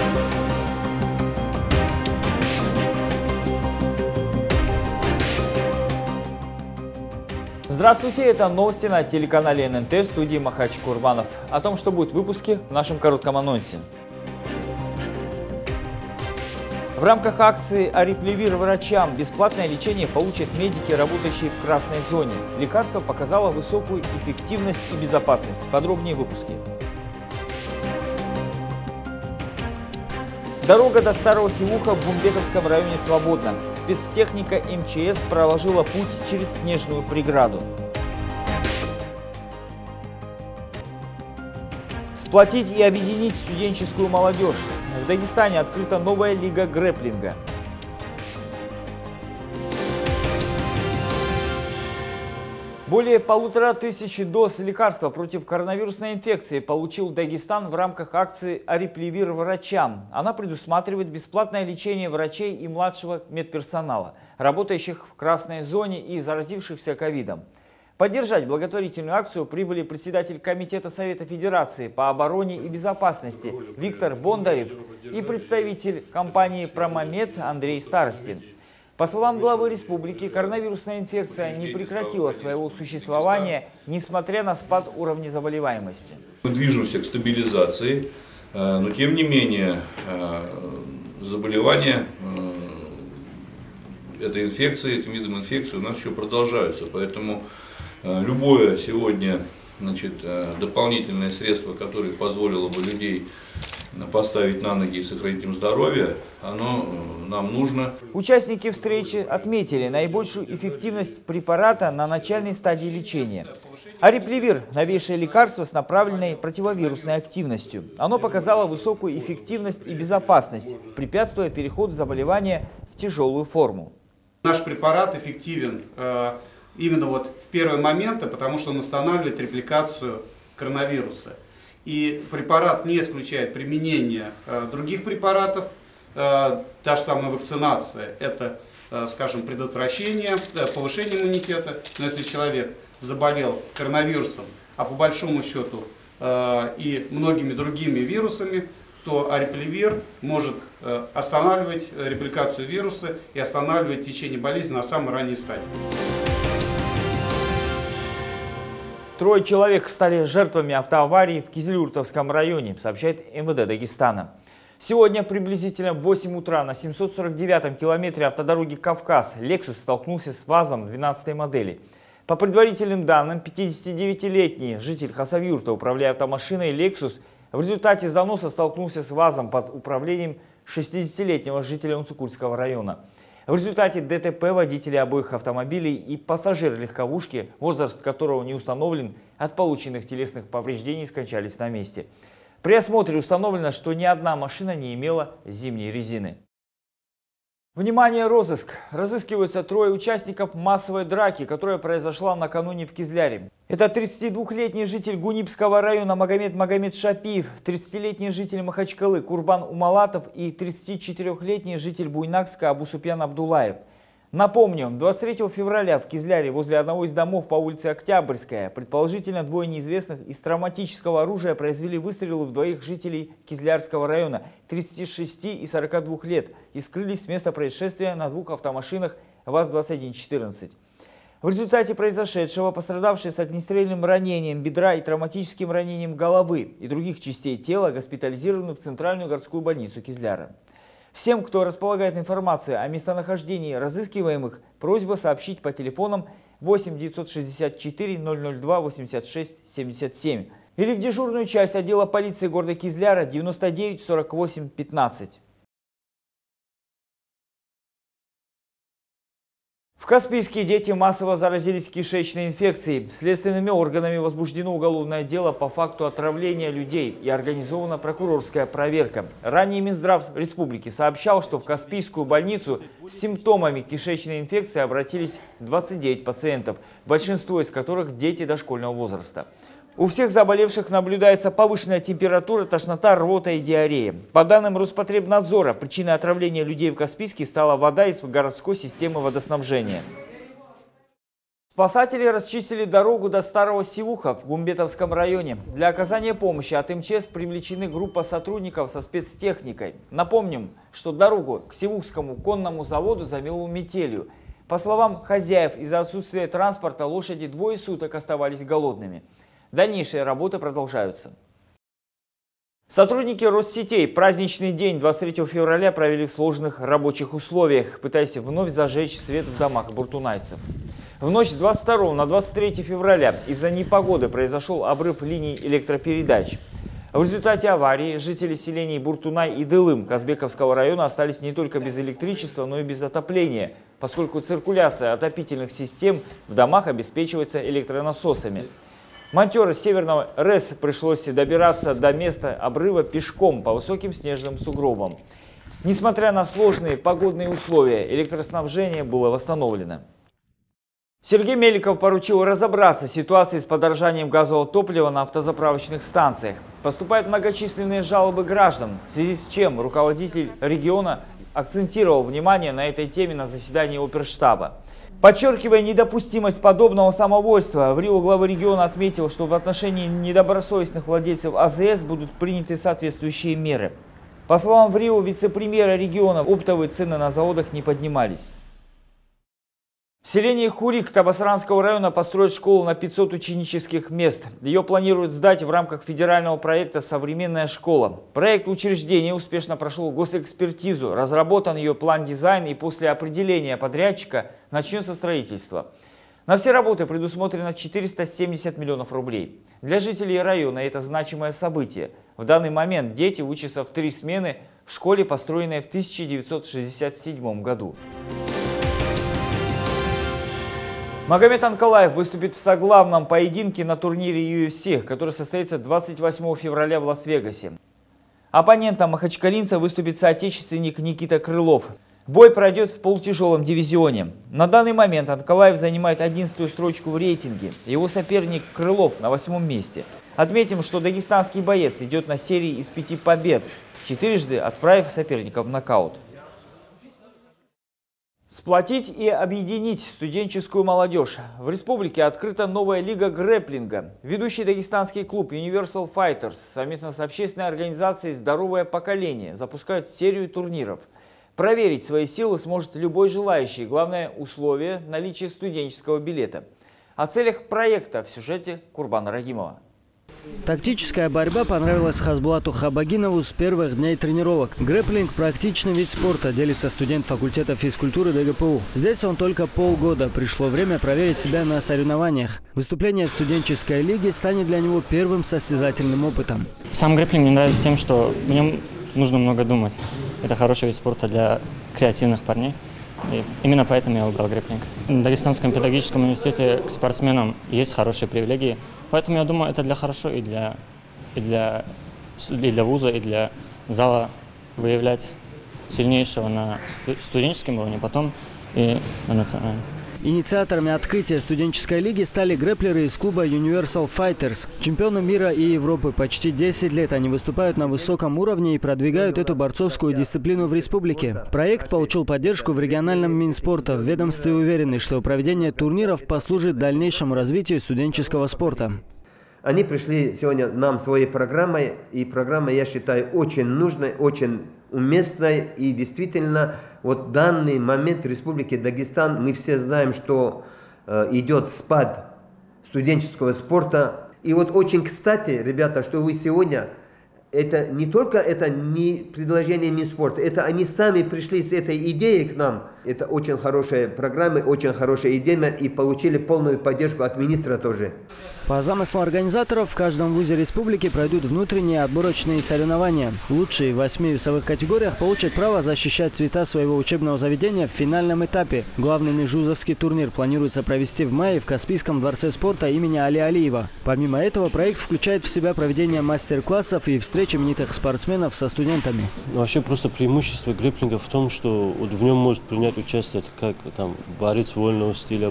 Здравствуйте, это новости на телеканале ННТ, в студии Махач Курбанов. О том, что будет в выпуске, в нашем коротком анонсе. В рамках акции «Арипливир врачам» бесплатное лечение получат медики, работающие в красной зоне. Лекарство показало высокую эффективность и безопасность. Подробнее в выпуске. Дорога до Старого Севуха в Бумбетовском районе свободна. Спецтехника МЧС проложила путь через снежную преграду. Сплотить и объединить студенческую молодежь. В Дагестане открыта новая лига грэпплинга. Более 1500 доз лекарства против коронавирусной инфекции получил Дагестан в рамках акции «Арипливир врачам». Она предусматривает бесплатное лечение врачей и младшего медперсонала, работающих в красной зоне и заразившихся ковидом. Поддержать благотворительную акцию прибыли председатель Комитета Совета Федерации по обороне и безопасности Виктор Бондарев и представитель компании «Промомед» Андрей Старостин. По словам главы республики, коронавирусная инфекция не прекратила своего существования, несмотря на спад уровня заболеваемости. Мы движемся к стабилизации, но тем не менее заболевания этой инфекции, этим видом инфекции у нас еще продолжаются. Поэтому любое сегодня дополнительное средство, которое позволило бы людей поставить на ноги и сохранить им здоровье, оно нам нужно. Участники встречи отметили наибольшую эффективность препарата на начальной стадии лечения. Арипливир – новейшее лекарство с направленной противовирусной активностью. Оно показало высокую эффективность и безопасность, препятствуя переходу заболевания в тяжелую форму. Наш препарат эффективен именно в первые моменты, потому что он останавливает репликацию коронавируса. И препарат не исключает применение других препаратов, та же самая вакцинация, это, скажем, предотвращение, повышение иммунитета. Но если человек заболел коронавирусом, а по большому счету и многими другими вирусами, то арипливир может останавливать репликацию вируса и останавливать течение болезни на самой ранней стадии. 3 человек стали жертвами автоаварии в Кизилюртовском районе, сообщает МВД Дагестана. Сегодня приблизительно в 8 утра на 749-м километре автодороги Кавказ Lexus столкнулся с ВАЗом 12-й модели. По предварительным данным, 59-летний житель Хасавюрта, управляя автомашиной Lexus, в результате заноса столкнулся с ВАЗом под управлением 60-летнего жителя Унцукульского района. В результате ДТП водители обоих автомобилей и пассажир легковушки, возраст которого не установлен, от полученных телесных повреждений скончались на месте. При осмотре установлено, что ни одна машина не имела зимней резины. Внимание, розыск! Разыскиваются 3 участников массовой драки, которая произошла накануне в Кизляре. Это 32-летний житель Гунибского района Магомед Шапиев, 30-летний житель Махачкалы Курбан Умалатов и 34-летний житель Буйнакска Абусупьян Абдулаев. Напомню, 23 февраля в Кизляре возле одного из домов по улице Октябрьская предположительно 2 неизвестных из травматического оружия произвели выстрелы в 2 жителей Кизлярского района 36 и 42 лет и скрылись с места происшествия на 2 автомашинах ВАЗ-2114. В результате произошедшего пострадавшие с огнестрельным ранением бедра и травматическим ранением головы и других частей тела госпитализированы в Центральную городскую больницу Кизляра. Всем, кто располагает информацией о местонахождении разыскиваемых, просьба сообщить по телефонам 8 964 002 86 77 или в дежурную часть отдела полиции города Кизляра 99 48 15. В Каспийске дети массово заразились кишечной инфекцией. Следственными органами возбуждено уголовное дело по факту отравления людей и организована прокурорская проверка. Ранее Минздрав республики сообщал, что в Каспийскую больницу с симптомами кишечной инфекции обратились 29 пациентов, большинство из которых дети дошкольного возраста. У всех заболевших наблюдается повышенная температура, тошнота, рвота и диарея. По данным Роспотребнадзора, причиной отравления людей в Каспийске стала вода из городской системы водоснабжения. Спасатели расчистили дорогу до Старого Севуха в Гумбетовском районе. Для оказания помощи от МЧС привлечены группа сотрудников со спецтехникой. Напомним, что дорогу к Севухскому конному заводу замело метелью. По словам хозяев, из-за отсутствия транспорта лошади двое суток оставались голодными. Дальнейшие работы продолжаются. Сотрудники Россетей праздничный день 23 февраля провели в сложных рабочих условиях, пытаясь вновь зажечь свет в домах буртунайцев. В ночь с 22 на 23 февраля из-за непогоды произошел обрыв линий электропередач. В результате аварии жители селений Буртунай и Дылым Казбековского района остались не только без электричества, но и без отопления, поскольку циркуляция отопительных систем в домах обеспечивается электронасосами. Монтёры Северного РЭС пришлось добираться до места обрыва пешком по высоким снежным сугробам. Несмотря на сложные погодные условия, электроснабжение было восстановлено. Сергей Меликов поручил разобраться с ситуацией с подорожанием газового топлива на автозаправочных станциях. Поступают многочисленные жалобы граждан, в связи с чем руководитель региона акцентировал внимание на этой теме на заседании оперштаба. Подчеркивая недопустимость подобного самовольства, в Рио глава региона отметил, что в отношении недобросовестных владельцев АЗС будут приняты соответствующие меры. По словам в Рио вице-премьера региона, оптовые цены на заводах не поднимались. В селении Хурик Табасаранского района построят школу на 500 ученических мест. Ее планируют сдать в рамках федерального проекта «Современная школа». Проект учреждения успешно прошел госэкспертизу, разработан ее план-дизайн, и после определения подрядчика начнется строительство. На все работы предусмотрено 470 миллионов рублей. Для жителей района это значимое событие. В данный момент дети учатся в 3 смены в школе, построенной в 1967 году. Магомед Анкалаев выступит в соглавном поединке на турнире UFC, который состоится 28 февраля в Лас-Вегасе. Оппонентом махачкалинца выступит соотечественник Никита Крылов. Бой пройдет в полутяжелом дивизионе. На данный момент Анкалаев занимает 11-ю строчку в рейтинге. Его соперник Крылов на 8-м месте. Отметим, что дагестанский боец идет на серии из 5 побед, 4-жды отправив соперника в нокаут. Сплотить и объединить студенческую молодежь. В республике открыта новая лига грэпплинга. Ведущий дагестанский клуб Universal Fighters совместно с общественной организацией «Здоровое поколение» запускают серию турниров. Проверить свои силы сможет любой желающий. Главное условие – наличие студенческого билета. О целях проекта в сюжете Курбана Рагимова. Тактическая борьба понравилась Хазбулату Хабагинову с первых дней тренировок. Грэпплинг – практичный вид спорта, делится студент факультета физкультуры ДГПУ. Здесь он только полгода. Пришло время проверить себя на соревнованиях. Выступление в студенческой лиге станет для него первым состязательным опытом. Сам грэпплинг мне нравится тем, что в нем нужно много думать. Это хороший вид спорта для креативных парней. И именно поэтому я выбрал грэпплинг. В Дагестанском педагогическом университете к спортсменам есть хорошие привилегии. Поэтому я думаю, это для хорошо и для вуза, и для зала выявлять сильнейшего на студенческом уровне, потом и на национальном. Инициаторами открытия студенческой лиги стали грэпплеры из клуба Universal Fighters. Чемпионы мира и Европы. Почти 10 лет они выступают на высоком уровне и продвигают эту борцовскую дисциплину в республике. Проект получил поддержку в региональном Минспорта. В ведомстве уверены, что проведение турниров послужит дальнейшему развитию студенческого спорта. Они пришли сегодня нам своей программой, и программа, я считаю, очень нужной, очень уместной. И действительно, вот в данный момент в Республике Дагестан мы все знаем, что идет спад студенческого спорта. И вот очень кстати, ребята, что вы сегодня, это не только это не предложение Минспорта, это они сами пришли с этой идеей к нам. Это очень хорошая программа, очень хорошая идея, и получили полную поддержку от министра тоже. По замыслу организаторов, в каждом вузе республики пройдут внутренние отборочные соревнования. Лучшие в 8 весовых категориях получат право защищать цвета своего учебного заведения в финальном этапе. Главный межвузовский турнир планируется провести в мае в Каспийском дворце спорта имени Али Алиева. Помимо этого, проект включает в себя проведение мастер-классов и встреч именитых спортсменов со студентами. Вообще просто преимущество грэпплинга в том, что вот в нем может принять участие как там борец вольного стиля,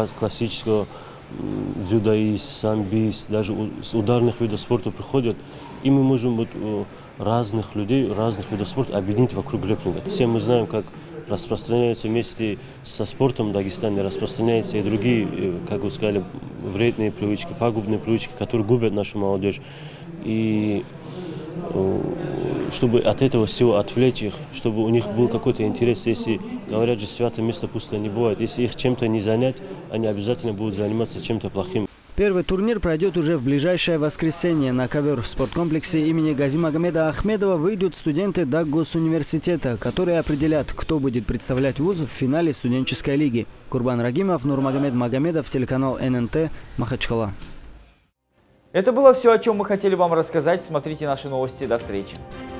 классического, дзюдоист, самбист, даже с ударных видов спорта приходят И мы можем вот, разных людей, разных видов спорта объединить вокруг грэпплинга. Все мы знаем, как распространяются вместе со спортом в Дагестане, распространяются и другие, как вы сказали, вредные привычки, пагубные привычки, которые губят нашу молодежь. И чтобы от этого всего отвлечь их, чтобы у них был какой-то интерес. Если, говорят же, святое место пустое не бывает. Если их чем-то не занять, они обязательно будут заниматься чем-то плохим. Первый турнир пройдет уже в ближайшее воскресенье. На ковер в спорткомплексе имени Гази Магомеда Ахмедова выйдут студенты Даггосуниверситета, которые определят, кто будет представлять вуз в финале студенческой лиги. Курбан Рагимов, Нурмагомед Магомедов, телеканал ННТ, Махачкала. Это было все, о чем мы хотели вам рассказать. Смотрите наши новости. До встречи.